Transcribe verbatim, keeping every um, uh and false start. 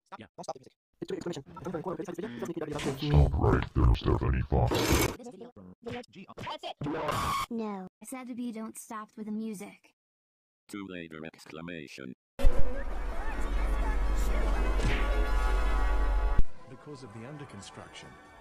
Stop. Yeah. Don't stop the music. It's two exclamation. Don't very quality. It's just make it Stop right there, Stephanie Fox. This video. G. That's it. No. I said if you don't stop with the music. Two later exclamation. Because of the under construction,